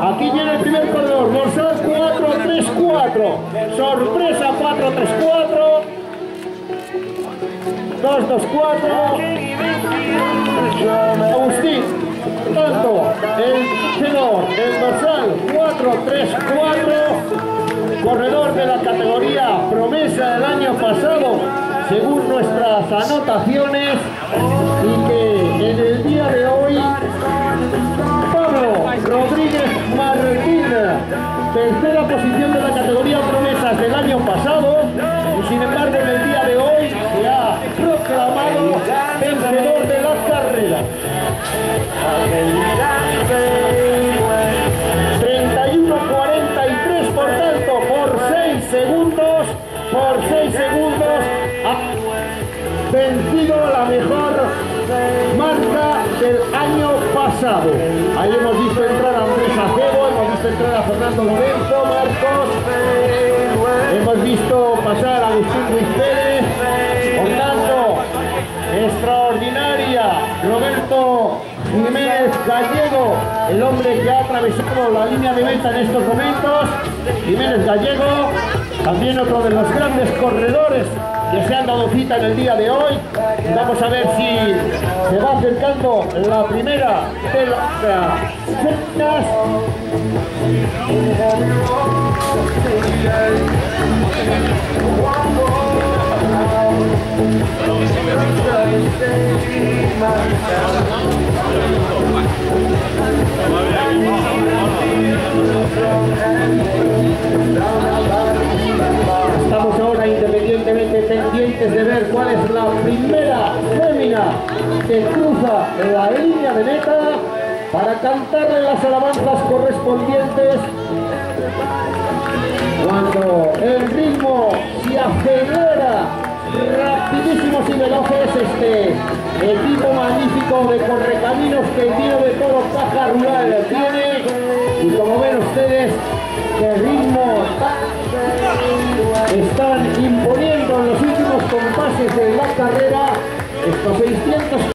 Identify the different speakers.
Speaker 1: Aquí viene el primer corredor, dorsal 4-3-4. Sorpresa 4-3-4. 2-2-4. Agustín, tanto el tenor, el dorsal 4-3-4. Corredor de la categoría promesa del año pasado, según nuestras anotaciones, y que en el día de hoy Pablo Rodríguez Martín, tercera posición de la categoría promesas del año pasado, y sin embargo en el día de hoy se ha proclamado vencedor de la carrera. 31-43, por tanto, por 6 segundos ha vencido la mejor marca del año pasado. Ahí hemos visto entrar a Andrés Acebo, hemos visto entrar a Fernando Lorenzo, Marcos, hemos visto pasar a Agustín Ruiz Pérez. Por tanto, extraordinaria Roberto Jiménez Gallego, el hombre que ha atravesado la línea de meta en estos momentos. Jiménez Gallego, también otro de los grandes corredores que se han dado cita en el día de hoy. Vamos a ver si se va acercando la primera de las setas. Estamos ahora independientemente pendientes de ver cuál es la primera fémina que cruza la línea de meta para cantarle las alabanzas correspondientes cuando el ritmo se acelera. Rapidísimos y veloces este equipo magnífico de correcaminos que el Dino de Toro Caja Rural tiene, y como ven ustedes qué ritmo están imponiendo en los últimos compases de la carrera estos 600